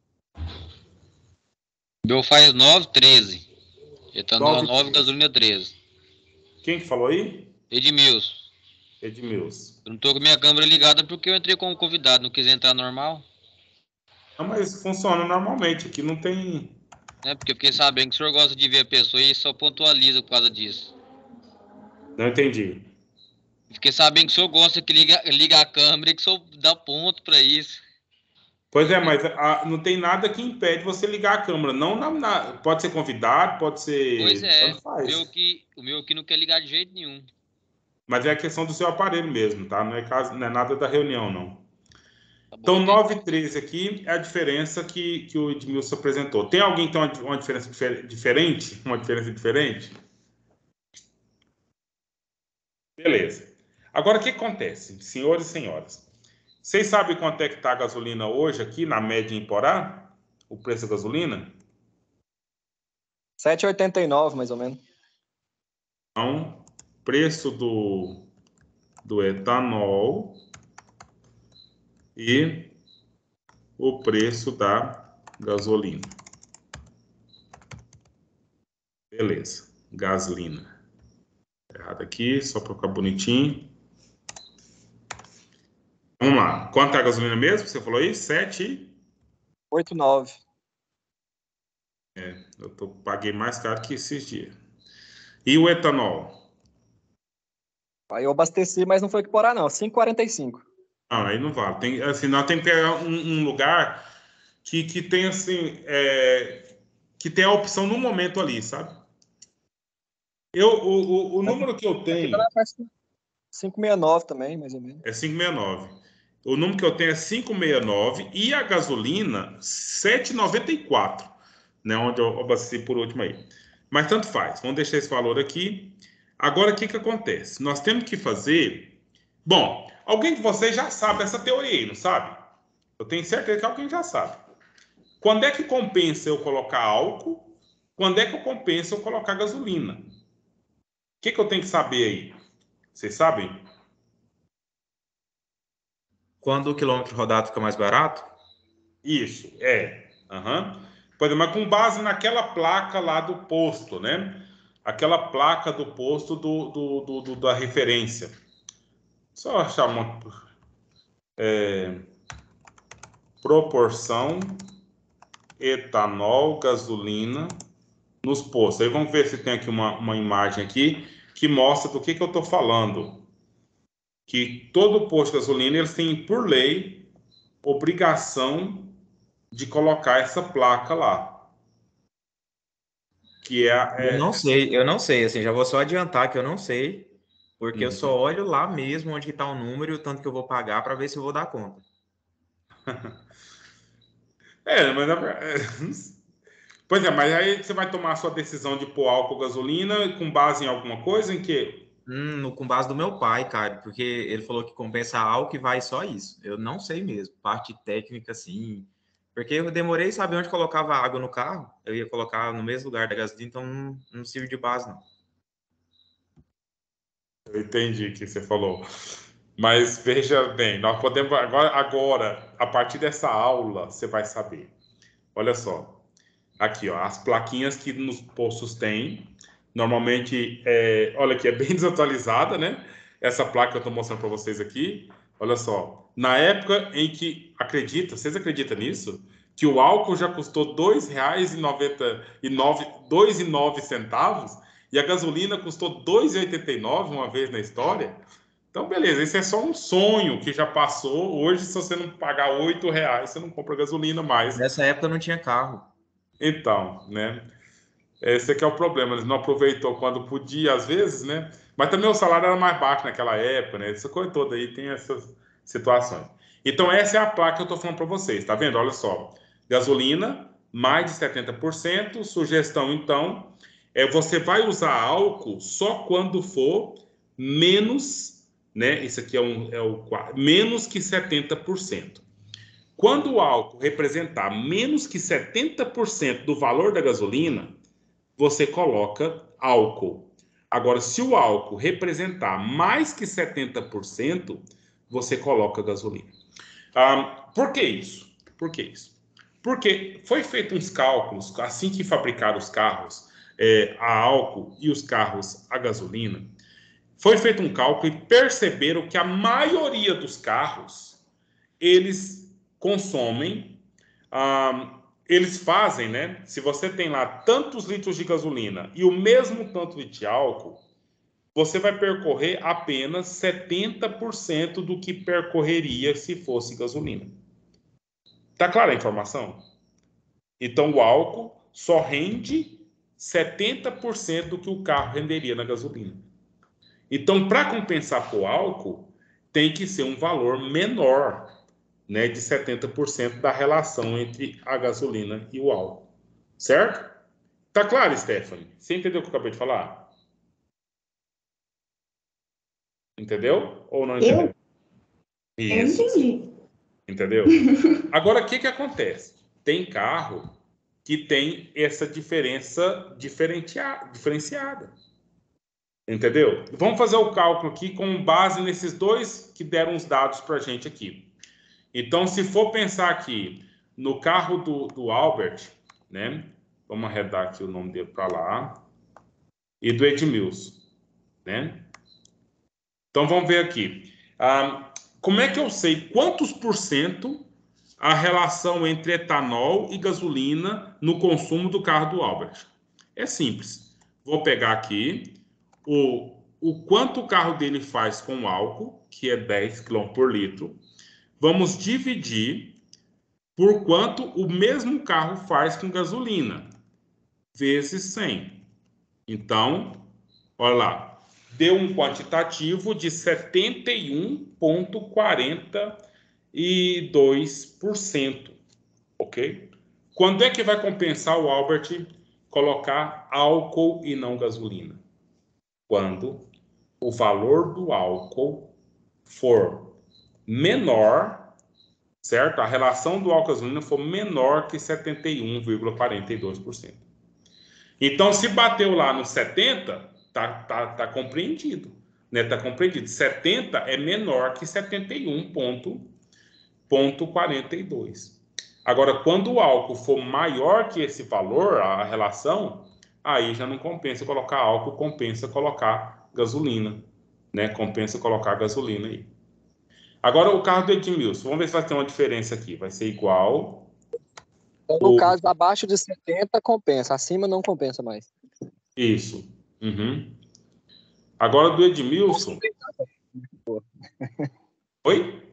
Meu faz nove, treze. Etanol nove, nove, treze. gasolina treze. Quem que falou aí? Edmilson. Edmilson. Eu não tô com minha câmera ligada porque eu entrei como convidado, não quis entrar normal. Não, mas funciona normalmente. Aqui não tem... Né? Porque eu fiquei sabendo que o senhor gosta de ver a pessoa e só pontualiza por causa disso. Não entendi. Fiquei sabendo que o senhor gosta que liga, liga a câmera e que o senhor dá ponto para isso. Pois é, mas a, não tem nada que impede você ligar a câmera. Não na, na, pode ser convidado, pode ser... Pois é, Tanto faz. o meu, que, o meu aqui não quer ligar de jeito nenhum. Mas é a questão do seu aparelho mesmo, tá? Não é, caso, não é nada da reunião, não. Tá bom, Então, entendi. nove e treze aqui é a diferença que, que o Edmilson apresentou. Tem alguém que tem uma, uma diferença difer, diferente? Uma diferença diferente? Beleza. Agora, o que acontece, senhores e senhoras? Vocês sabem quanto é que está a gasolina hoje aqui, na média em Porá? O preço da gasolina? sete e oitenta e nove, mais ou menos. Então, preço do, do etanol e o preço da gasolina. Beleza. Gasolina. Errado aqui, só para ficar bonitinho. Vamos lá. Quanto é a gasolina mesmo? Você falou aí? sete? oito e nove. É, eu tô, paguei mais caro que esses dias. E o etanol? Aí eu abasteci, mas não foi que porá, não. cinco e quarenta e cinco. Não, aí não vale. Tem, assim, nós temos que pegar um, um lugar que, que tem assim, é, que tem a opção no momento ali, sabe? Eu, o, o, o número que eu Aqui tá tenho na faixa cinco e sessenta e nove também, mais ou menos. é cinco e sessenta e nove. O número que eu tenho é cinco e sessenta e nove e a gasolina sete e noventa e quatro, né? Onde eu abasteci por último aí. Mas tanto faz. Vamos deixar esse valor aqui. Agora, o que que acontece? Nós temos que fazer. Bom, alguém de vocês já sabe essa teoria aí, não sabe? Eu tenho certeza que alguém já sabe. Quando é que compensa eu colocar álcool? Quando é que eu compensa eu colocar gasolina? O que que eu tenho que saber aí? Vocês sabem? Quando o quilômetro rodado fica mais barato? Isso, é. Aham. Pois é, mas com base naquela placa lá do posto, né? Aquela placa do posto do, do, do- do- da referência. Só achar uma é, proporção etanol, gasolina nos postos. Aí vamos ver se tem aqui uma, uma imagem aqui que mostra do que, que eu estou falando. Que todo posto de gasolina eles têm, por lei, obrigação de colocar essa placa lá. Que é, a- Eu é, não sei, eu não sei, assim, já vou só adiantar que eu não sei, porque eu só Uhum. olho lá mesmo onde que tá o número e o tanto que eu vou pagar para ver se eu vou dar conta. É, mas é, pois é, mas aí você vai tomar a sua decisão de pôr álcool ou gasolina com base em alguma coisa em que Hum, no- com base do meu pai, cara, porque ele falou que compensa álcool e vai só isso. Eu não sei mesmo, parte técnica, assim, porque eu demorei a saber onde colocava água no carro, eu ia colocar no mesmo lugar da gasolina, então não, não sirve de base, não. eu entendi o que você falou. Mas veja bem, nós podemos agora, agora, a partir dessa aula, você vai saber. Olha só, aqui, ó, as plaquinhas que nos postos tem, normalmente, é, olha aqui, é bem desatualizada, né? Essa placa que eu estou mostrando para vocês aqui, olha só, na época em que, acredita, vocês acreditam nisso? Que o álcool já custou dois reais e noventa e nove, dois e nove centavos e a gasolina custou dois e oitenta e nove uma vez na história? Então, beleza, esse é só um sonho que já passou. Hoje, se você não pagar oito reais, você não compra gasolina mais. Nessa época eu não tinha carro. Então, né? Esse aqui é o problema. Eles não aproveitou quando podia, às vezes, né? Mas também o salário era mais baixo naquela época, né? Essa coisa toda aí tem essas situações. Então, essa é a placa que eu estou falando para vocês, tá vendo? Olha só. Gasolina, mais de setenta por cento. Sugestão, então, é você vai usar álcool só quando for menos, né? Isso aqui é, um, é o menos que setenta por cento. Quando o álcool representar menos que setenta por cento do valor da gasolina, você coloca álcool. Agora, se o álcool representar mais que setenta por cento, você coloca gasolina. Ah, por que isso? Por que isso? Porque foi feito uns cálculos, assim que fabricaram os carros é, a álcool e os carros a gasolina, foi feito um cálculo e perceberam que a maioria dos carros, eles consomem ah, eles fazem, né? Se você tem lá tantos litros de gasolina e o mesmo tanto de álcool, você vai percorrer apenas setenta por cento do que percorreria se fosse gasolina. Tá clara a informação? Então, o álcool só rende setenta por cento do que o carro renderia na gasolina. Então, para compensar o álcool, tem que ser um valor menor, né, de setenta por cento da relação entre a gasolina e o álcool. Certo? Tá claro, Stephanie? Você entendeu o que eu acabei de falar? Entendeu? Ou não entendeu? Eu, eu Isso. entendi. Entendeu? Agora, o que que acontece? Tem carro que tem essa diferença diferenciada. Entendeu? Vamos fazer o cálculo aqui com base nesses dois que deram os dados para a gente aqui. Então, se for pensar aqui no carro do, do Albert, né? Vamos arredar aqui o nome dele para lá. E do Edmilson, né? Então, vamos ver aqui. Ah, como é que eu sei quantos por cento a relação entre etanol e gasolina no consumo do carro do Albert. É simples. Vou pegar aqui o, o quanto o carro dele faz com álcool, que é dez quilômetros por litro. Vamos dividir por quanto o mesmo carro faz com gasolina, vezes cem. Então, olha lá, deu um quantitativo de setenta e um vírgula quarenta e dois por cento, ok? Quando é que vai compensar o Albert colocar álcool e não gasolina? Quando o valor do álcool for menor, certo? A relação do álcool e gasolina for menor que setenta e um vírgula quarenta e dois por cento. Então, se bateu lá no setenta, tá, tá, tá compreendido, né? Tá compreendido. setenta é menor que setenta e um vírgula quarenta e dois. Agora, quando o álcool for maior que esse valor, a relação, aí já não compensa colocar álcool, compensa colocar gasolina, né? Compensa colocar gasolina aí. Agora, o carro do Edmilson, vamos ver se vai ter uma diferença aqui. Vai ser igual... Então, no o... caso, abaixo de setenta compensa, acima não compensa mais. Isso. Uhum. Agora, do Edmilson... Oi?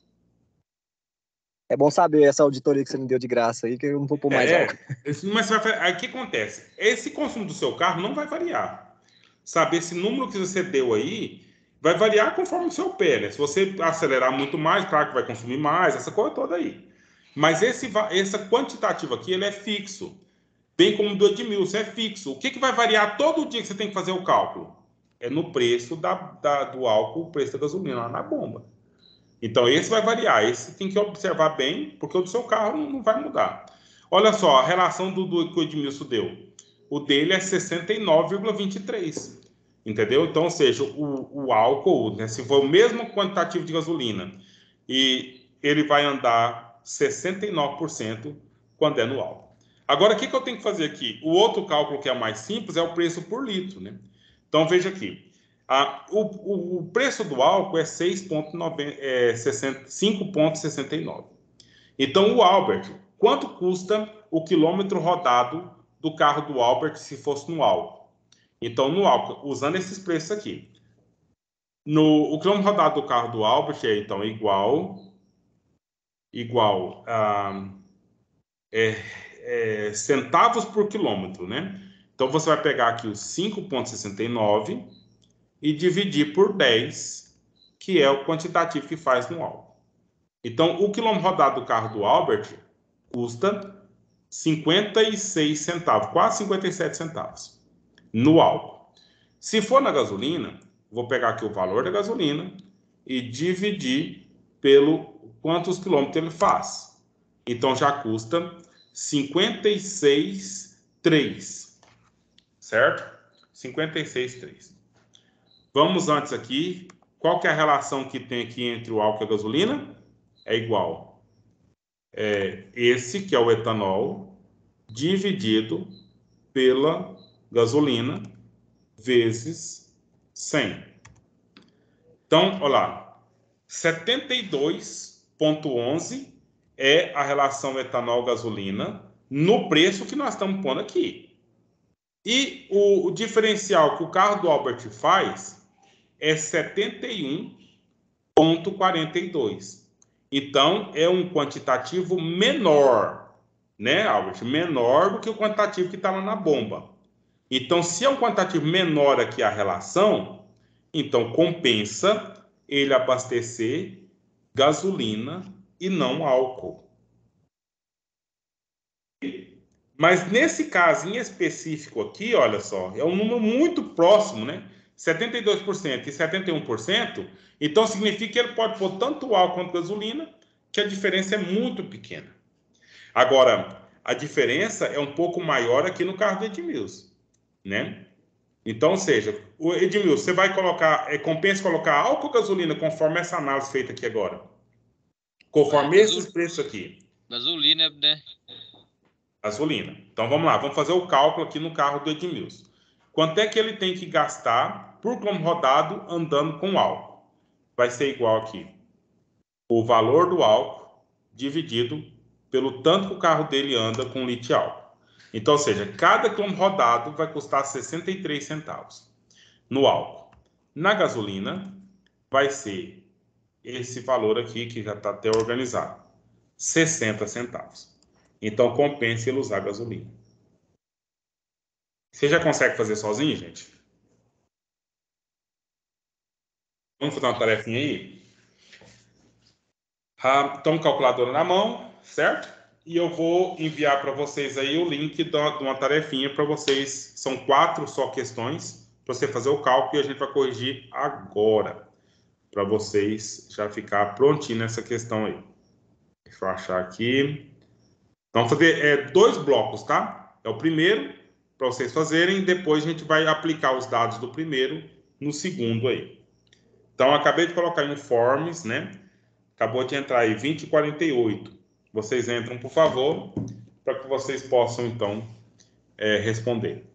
É bom saber essa auditoria que você me deu de graça aí, que eu não vou pôr mais é, álcool. Mas vai, aí o que acontece? Esse consumo do seu carro não vai variar. Sabe, esse número que você deu aí vai variar conforme o seu pé, né? Se você acelerar muito mais, claro que vai consumir mais, essa coisa toda aí. Mas esse, essa quantitativa aqui, ele é fixo. Bem como do Edmilson, é fixo. O que, que vai variar todo dia que você tem que fazer o cálculo? É no preço da, da, do álcool, o preço da gasolina lá na bomba. Então, esse vai variar. Esse tem que observar bem, porque o do seu carro não, não vai mudar. Olha só, a relação do, do que o Edmilson deu. O dele é sessenta e nove vírgula vinte e três. Entendeu? Então, ou seja, o, o álcool, né, se for o mesmo quantitativo de gasolina, e ele vai andar sessenta e nove por cento quando é no álcool. Agora, o que, que eu tenho que fazer aqui? O outro cálculo que é mais simples é o preço por litro, né? Então, veja aqui. Ah, o, o, o preço do álcool é cinco vírgula sessenta e nove. Então, o Albert, quanto custa o quilômetro rodado do carro do Albert se fosse no álcool? Então, no álcool, usando esses preços aqui. No, o quilômetro rodado do carro do Albert é, então, igual... Igual a... É, é, centavos por quilômetro, né? Então, você vai pegar aqui os cinco vírgula sessenta e nove e dividir por dez, que é o quantitativo que faz no álcool. Então, o quilômetro rodado do carro do Albert custa cinquenta e seis centavos, quase cinquenta e sete centavos, no álcool. Se for na gasolina, vou pegar aqui o valor da gasolina e dividir pelo quantos quilômetros ele faz. Então, já custa cinquenta e seis vírgula três, certo? cinquenta e seis vírgula três. Vamos antes aqui. Qual que é a relação que tem aqui entre o álcool e a gasolina? É igual. É esse, que é o etanol, dividido pela gasolina, vezes cem. Então, olha lá. setenta e dois vírgula onze é a relação etanol-gasolina no preço que nós estamos pondo aqui. E o, o diferencial que o carro do Albert faz é setenta e um vírgula quarenta e dois. Então, é um quantitativo menor, né, Albert? Menor do que o quantitativo que está lá na bomba. Então, se é um quantitativo menor aqui a relação, então compensa ele abastecer gasolina e não álcool. Mas nesse caso em específico aqui, olha só, é um número muito próximo, né? setenta e dois por cento e setenta e um por cento, então significa que ele pode pôr tanto álcool quanto gasolina, que a diferença é muito pequena. Agora, a diferença é um pouco maior aqui no carro do Edmilson, né? Então, ou seja, o Edmilson, você vai colocar, é, compensa colocar álcool ou gasolina conforme essa análise feita aqui agora? Conforme É, esses preços aqui. Gasolina, né? Gasolina. Então, vamos lá. Vamos fazer o cálculo aqui no carro do Edmilson. Quanto é que ele tem que gastar por quilômetro rodado andando com álcool? Vai ser igual aqui. O valor do álcool dividido pelo tanto que o carro dele anda com litro álcool. Então, ou seja, cada quilômetro rodado vai custar sessenta e três centavos no álcool. Na gasolina, vai ser esse valor aqui, que já está até organizado, sessenta centavos. Então, compensa ele usar gasolina. Você já consegue fazer sozinho, gente? Vamos fazer uma tarefinha aí? Ah, então, calculadora na mão, certo? E eu vou enviar para vocês aí o link de uma tarefinha para vocês. São quatro só questões para você fazer o cálculo e a gente vai corrigir agora, para vocês já ficar prontinho nessa questão aí. Deixa eu achar aqui. Então, vamos fazer é, dois blocos, tá? É o primeiro para vocês fazerem, depois a gente vai aplicar os dados do primeiro no segundo aí. Então, eu acabei de colocar em forms, né? Acabou de entrar aí vinte e quarenta e oito. Vocês entram, por favor, para que vocês possam, então, é, responder.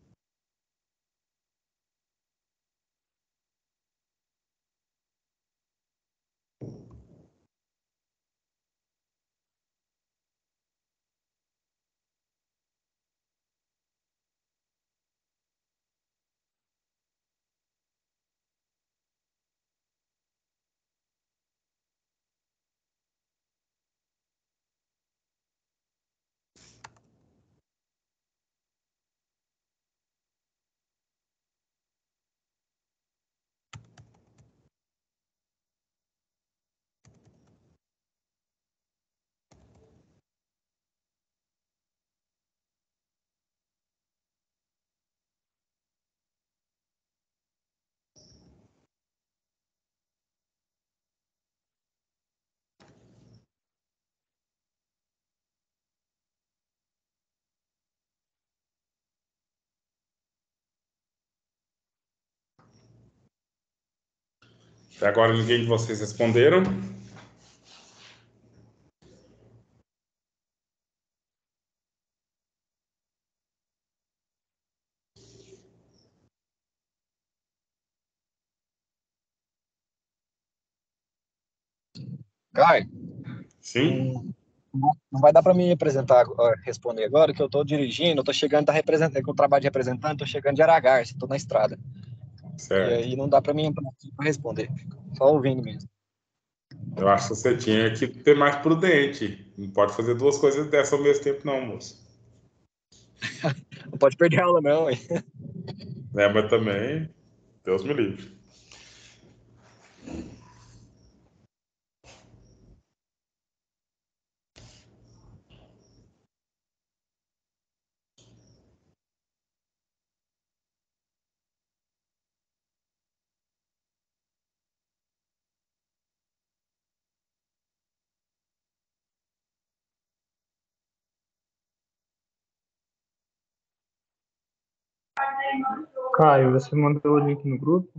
Até agora ninguém de vocês responderam. Caio, Sim? não, não vai dar para mim apresentar, ó, responder agora, que eu tô dirigindo, eu tô chegando da representante, com o trabalho de representante, tô chegando de Aragarça, tô na estrada. E Certo. aí não dá para mim responder, só ouvindo mesmo. Eu acho que você tinha que ter mais prudente. Não pode fazer duas coisas dessa ao mesmo tempo, não, moço. Não pode perder aula, não, hein? É, mas também, Deus me livre. Caio, você mandou o link no grupo?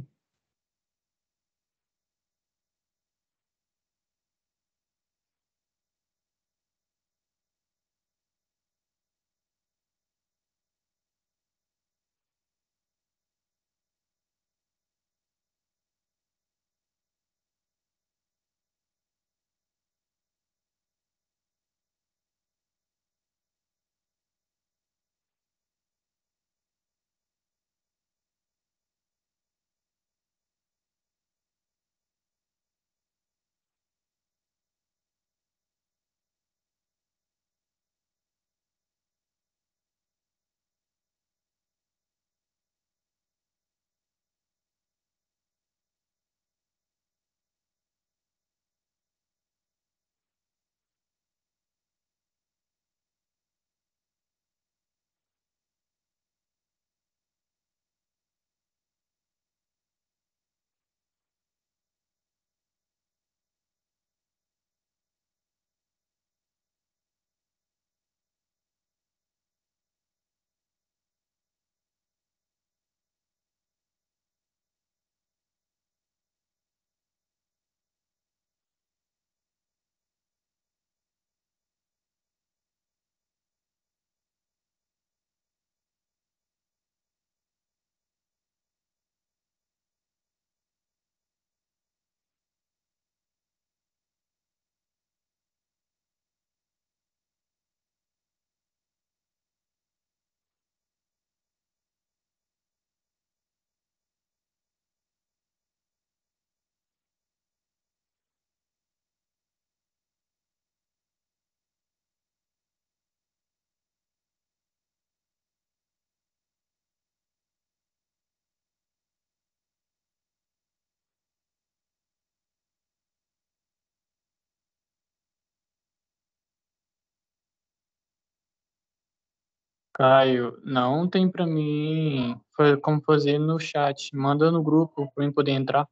Caio, não tem pra mim fa- como fazer no chat. Manda no grupo pra mim poder entrar.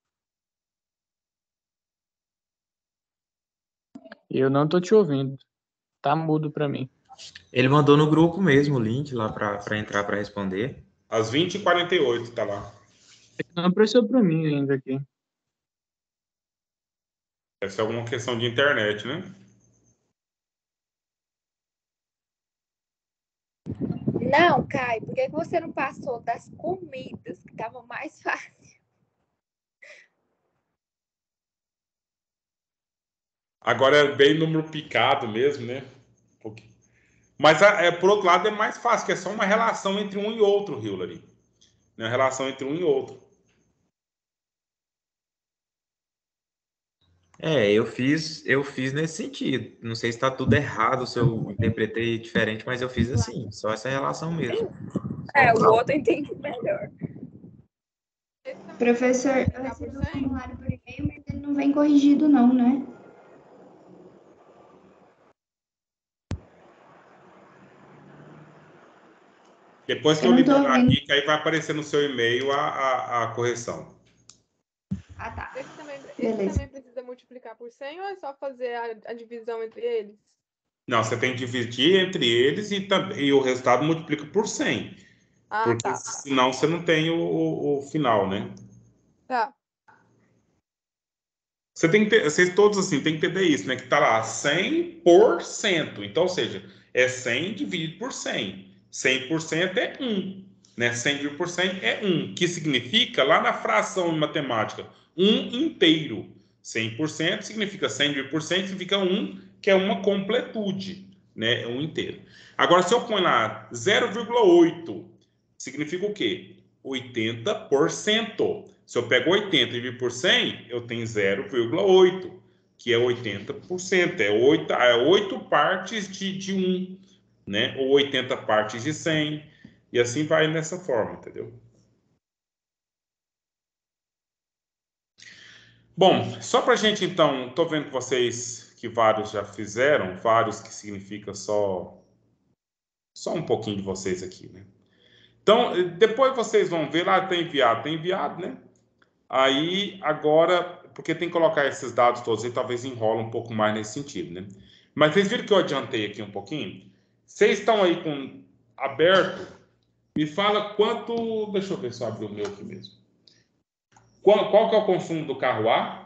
Eu não tô te ouvindo. Tá mudo pra mim. Ele mandou no grupo mesmo o link lá pra, pra entrar pra responder. Às vinte e quarenta e oito, tá lá. Não apareceu pra mim ainda aqui. Deve ser alguma questão de internet, né? Não, Caio, por que que você não passou das comidas, que tava mais fácil? Agora é bem número picado mesmo, né? Um pouquinho. Mas, a- é, por outro lado, é mais fácil, que é só uma relação entre um e outro, Hillary. Né? Uma relação entre um e outro. É, eu fiz, eu fiz nesse sentido. Não sei se está tudo errado, se eu interpretei diferente, mas eu fiz assim, só essa relação mesmo. É, o outro eu entendi melhor. Professor, eu recebi o formulário por e-mail, mas ele não vem corrigido não, né? Depois que Eu eu não tô liberar ouvindo. aqui, que aí vai aparecer no seu e-mail a, a, a correção. Ah, tá. Esse também, esse Beleza. também precisa multiplicar por cem ou é só fazer a, a divisão entre eles? Não, você tem que dividir entre eles e, também, e o resultado multiplica por cem. Ah, Porque tá. senão você não tem o, o, o final, né? Tá. Você tem que ter, vocês todos assim, tem que entender isso, né? Que tá lá cem por cento. Então, ou seja, é cem dividido por cem. cem por cento é um, né? cem dividido por cem é um, que significa, lá na fração em matemática, um inteiro. cem por cento significa cem dividido por cem, significa um, que é uma completude, né? É um inteiro. Agora, se eu ponho lá zero vírgula oito, significa o quê? oitenta por cento. Se eu pego oitenta e divido por cem, eu tenho zero vírgula oito, que é oitenta por cento. É oito, é oito partes de, de um, né? Ou oitenta partes de cem. E assim vai nessa forma, entendeu? Bom, só para a gente então, estou vendo que vocês, que vários já fizeram, vários que significa só, só um pouquinho de vocês aqui, né? Então, depois vocês vão ver lá, tem enviado, tem enviado, né? Aí, agora, porque tem que colocar esses dados todos aí, talvez enrola um pouco mais nesse sentido, né? Mas vocês viram que eu adiantei aqui um pouquinho? Vocês estão aí com aberto? Me fala quanto... Deixa eu ver se eu abri o meu aqui mesmo. Qual, qual que é o consumo do carro A?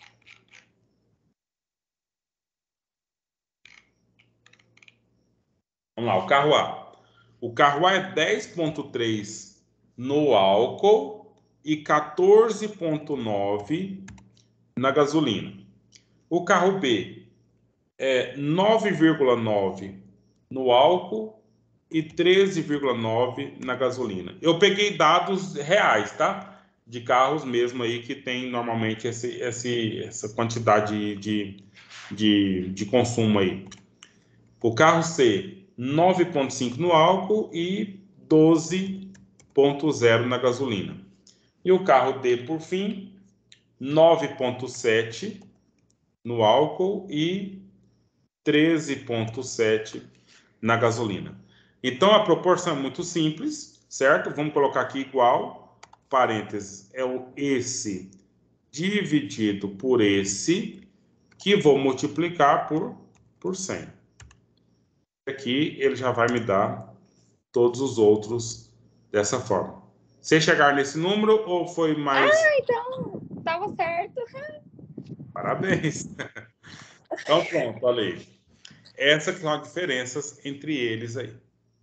Vamos lá, o carro A. O carro A é dez vírgula três no álcool e quatorze vírgula nove na gasolina. O carro B é nove vírgula nove no álcool e treze vírgula nove na gasolina. Eu peguei dados reais, tá? De carros mesmo aí que tem normalmente esse, esse, essa quantidade de, de, de consumo aí. O carro C, nove vírgula cinco no álcool e doze vírgula zero na gasolina. E o carro D, por fim, nove vírgula sete no álcool e treze vírgula sete na gasolina. Então, a proporção é muito simples, certo? Vamos colocar aqui igual, parênteses, é o esse dividido por esse, que vou multiplicar por, por cem. Aqui, ele já vai me dar todos os outros dessa forma. Você chegar nesse número ou foi mais... Ah, então, tava certo. Parabéns. Então, pronto, olha aí. Essas são as diferenças entre eles aí.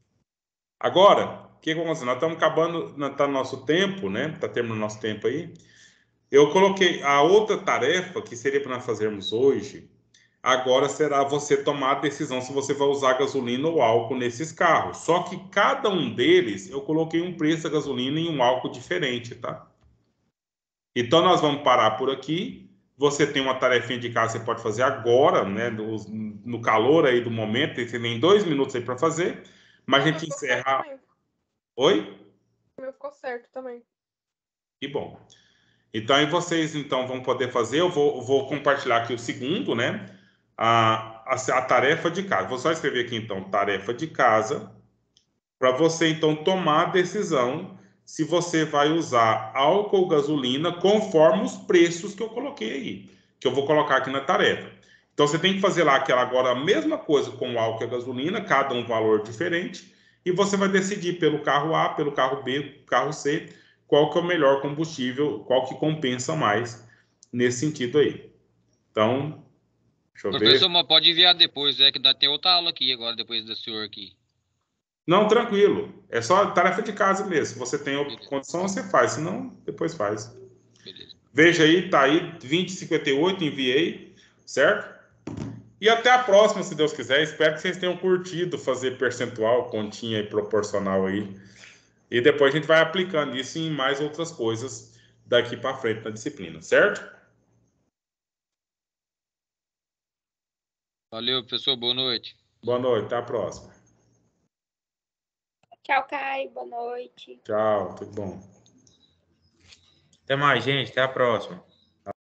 Agora, o que vamos fazer? Nós estamos acabando, está no nosso tempo, né? Está terminando o nosso tempo aí. Eu coloquei a outra tarefa, que seria para nós fazermos hoje, agora será você tomar a decisão se você vai usar gasolina ou álcool nesses carros. Só que cada um deles, eu coloquei um preço da gasolina e um álcool diferente, tá? Então, nós vamos parar por aqui. Você tem uma tarefinha de casa que você pode fazer agora, né? No, no calor aí do momento, você tem dois minutos aí para fazer. Mas a gente encerra... Oi? O meu ficou certo também. Que bom. Então, aí vocês então vão poder fazer. Eu vou, vou compartilhar aqui o segundo, né? A, a, a tarefa de casa. Vou só escrever aqui, então, tarefa de casa. para você, então, tomar a decisão se você vai usar álcool ou gasolina conforme os preços que eu coloquei aí, que eu vou colocar aqui na tarefa. Então, você tem que fazer lá aquela agora a mesma coisa com o álcool e a gasolina, cada um valor diferente, e você vai decidir pelo carro A, pelo carro B, carro C, qual que é o melhor combustível, qual que compensa mais nesse sentido aí. Então, deixa eu ver. Professor, mas pode enviar depois, é que dá, tem outra aula aqui agora, depois do senhor aqui. Não, tranquilo. É só tarefa de casa mesmo. Se você tem outra condição, você faz. Se não, depois faz. Beleza. Veja aí, tá aí, vinte e cinquenta e oito, enviei, certo? E até a próxima, se Deus quiser. Espero que vocês tenham curtido fazer percentual, continha e proporcional aí. E depois a gente vai aplicando isso em mais outras coisas daqui para frente na disciplina, certo? Valeu, professor. Boa noite. Boa noite, até a próxima. Tchau, Caio. Boa noite. Tchau, tudo bom. Até mais, gente. Até a próxima.